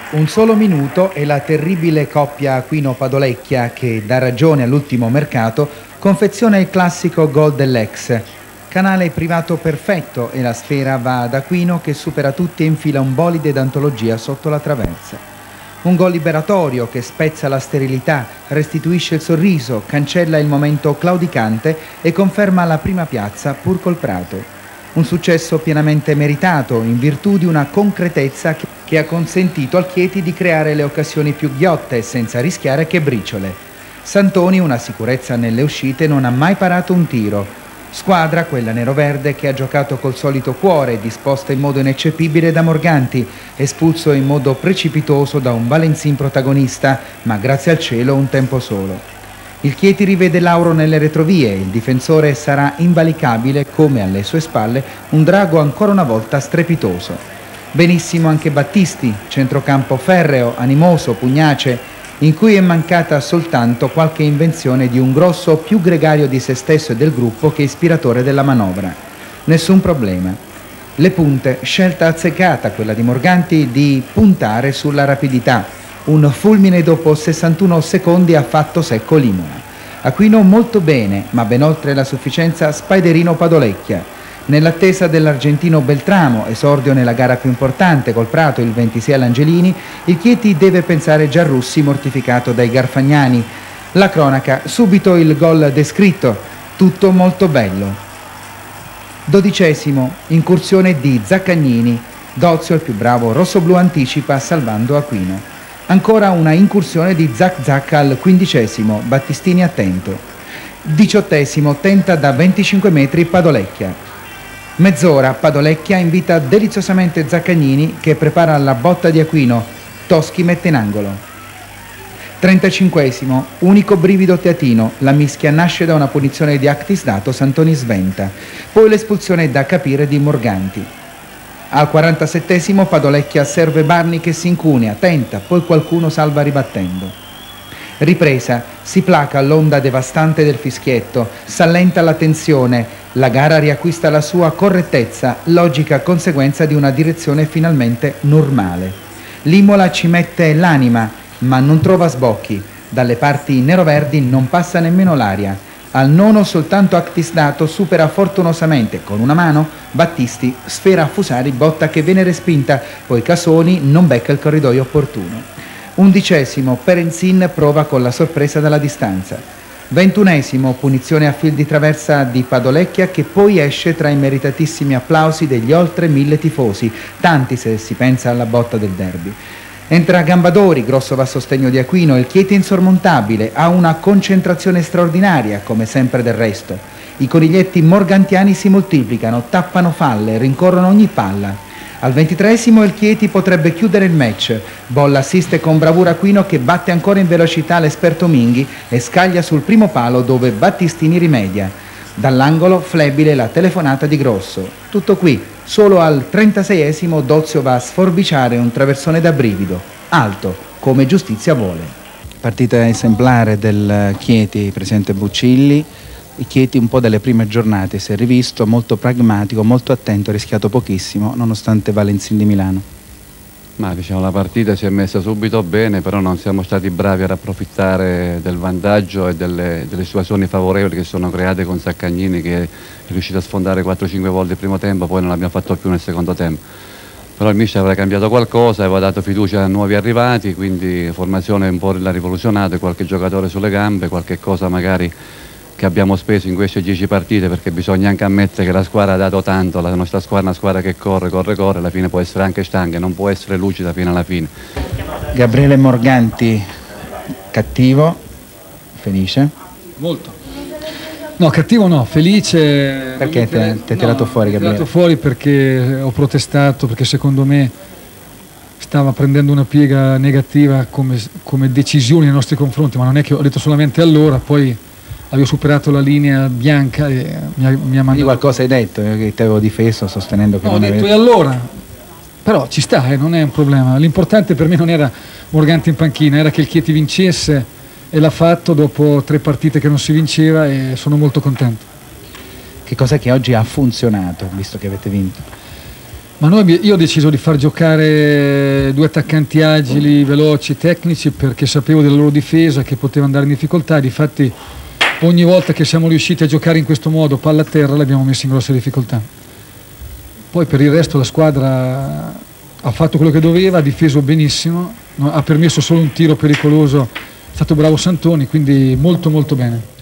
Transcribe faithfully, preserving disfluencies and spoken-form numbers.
Un solo minuto e la terribile coppia Aquino-Padolecchia, che dà ragione all'ultimo mercato, confeziona il classico gol dell'ex. Canale privato perfetto e la sfera va ad Aquino che supera tutti e infila un bolide d'antologia sotto la traversa. Un gol liberatorio che spezza la sterilità, restituisce il sorriso, cancella il momento claudicante e conferma la prima piazza pur col Prato. Un successo pienamente meritato in virtù di una concretezza che ha consentito al Chieti di creare le occasioni più ghiotte senza rischiare che briciole. Santoni, una sicurezza nelle uscite, non ha mai parato un tiro. Squadra, quella neroverde, che ha giocato col solito cuore, disposta in modo ineccepibile da Morganti, espulso in modo precipitoso da un Valenzin protagonista, ma grazie al cielo un tempo solo. Il Chieti rivede Lauro nelle retrovie, il difensore sarà invalicabile come alle sue spalle un drago ancora una volta strepitoso. Benissimo anche Battisti, centrocampo ferreo, animoso, pugnace, in cui è mancata soltanto qualche invenzione di un grosso più gregario di se stesso e del gruppo che ispiratore della manovra. Nessun problema. Le punte, scelta azzeccata quella di Morganti di puntare sulla rapidità. Un fulmine dopo sessantuno secondi ha fatto secco Limola. Aquino molto bene, ma ben oltre la sufficienza Spiderino Padolecchia. Nell'attesa dell'argentino Beltramo, esordio nella gara più importante col Prato il ventisei all'Angelini, il Chieti deve pensare Giarrussi mortificato dai Garfagnani. La cronaca, subito il gol descritto, tutto molto bello. Dodicesimo, incursione di Zaccagnini. Dozio, il più bravo rossoblu, anticipa salvando Aquino. Ancora una incursione di Zac Zac al quindicesimo, Battistini attento. Diciottesimo, tenta da venticinque metri Padolecchia. Mezz'ora, Padolecchia invita deliziosamente Zaccagnini che prepara la botta di Aquino. Toschi mette in angolo. trentacinquesimo, unico brivido teatino, la mischia nasce da una punizione di Actis dato, Santoni sventa. Poi l'espulsione da capire di Morganti. Al quarantasettesimo Padolecchia serve Barni che si incunea, tenta, poi qualcuno salva ribattendo. Ripresa, si placa l'onda devastante del fischietto, s'allenta la tensione, la gara riacquista la sua correttezza, logica conseguenza di una direzione finalmente normale. L'Imola ci mette l'anima, ma non trova sbocchi. Dalle parti neroverdi non passa nemmeno l'aria. Al nono soltanto Actis dato supera fortunosamente con una mano Battisti, sfera a Fusari, botta che viene respinta, poi Casoni non becca il corridoio opportuno. Undicesimo, Perenzin prova con la sorpresa dalla distanza. Ventunesimo, punizione a fil di traversa di Padolecchia che poi esce tra i meritatissimi applausi degli oltre mille tifosi, tanti se si pensa alla botta del derby. Entra Gambadori, grosso va a sostegno di Aquino, il Chieti insormontabile, ha una concentrazione straordinaria, come sempre del resto. I coniglietti morgantiani si moltiplicano, tappano falle, rincorrono ogni palla. Al ventitreesimo il Chieti potrebbe chiudere il match. Bolla assiste con bravura Aquino che batte ancora in velocità l'esperto Minghi e scaglia sul primo palo dove Battistini rimedia. Dall'angolo flebile la telefonata di Grosso. Tutto qui. Solo al trentaseiesimo Dozio va a sforbiciare un traversone da brivido, alto, come giustizia vuole. Partita esemplare del Chieti, presidente Buccilli. Il Chieti un po' delle prime giornate si è rivisto, molto pragmatico, molto attento, ha rischiato pochissimo, nonostante Valenzin di Milano. Ma diciamo la partita si è messa subito bene, però non siamo stati bravi ad approfittare del vantaggio e delle, delle situazioni favorevoli che sono create con Zaccagnini, che è riuscito a sfondare quattro cinque volte il primo tempo, poi non l'abbiamo fatto più nel secondo tempo. Però il mister aveva cambiato qualcosa, aveva dato fiducia a nuovi arrivati, quindi formazione un po' l'ha rivoluzionata, qualche giocatore sulle gambe, qualche cosa magari che abbiamo speso in queste dieci partite, perché bisogna anche ammettere che la squadra ha dato tanto, la nostra squadra è una squadra che corre, corre, corre, alla fine può essere anche stanca, non può essere lucida fino alla fine. Gabriele Morganti, cattivo, felice? Molto. No, cattivo no, felice. Perché ti hai tirato no, fuori Gabriele? Ho tirato fuori perché ho protestato, perché secondo me stava prendendo una piega negativa come, come decisioni nei nostri confronti, ma non è che ho detto solamente allora, poi avevo superato la linea bianca e mi ha, mi ha mandato... Quindi qualcosa hai detto, io che ti avevo difeso sostenendo che no, non ho detto avevi... e allora? Però ci sta, eh, non è un problema. L'importante per me non era Morganti in panchina, era che il Chieti vincesse e l'ha fatto dopo tre partite che non si vinceva e sono molto contento. Che cos'è che oggi ha funzionato, visto che avete vinto? Ma noi, io ho deciso di far giocare due attaccanti agili, veloci, tecnici, perché sapevo della loro difesa che poteva andare in difficoltà. Difatti ogni volta che siamo riusciti a giocare in questo modo, palla a terra, l'abbiamo messo in grosse difficoltà. Poi per il resto la squadra ha fatto quello che doveva, ha difeso benissimo, ha permesso solo un tiro pericoloso, è stato bravo Santoni, quindi molto molto bene.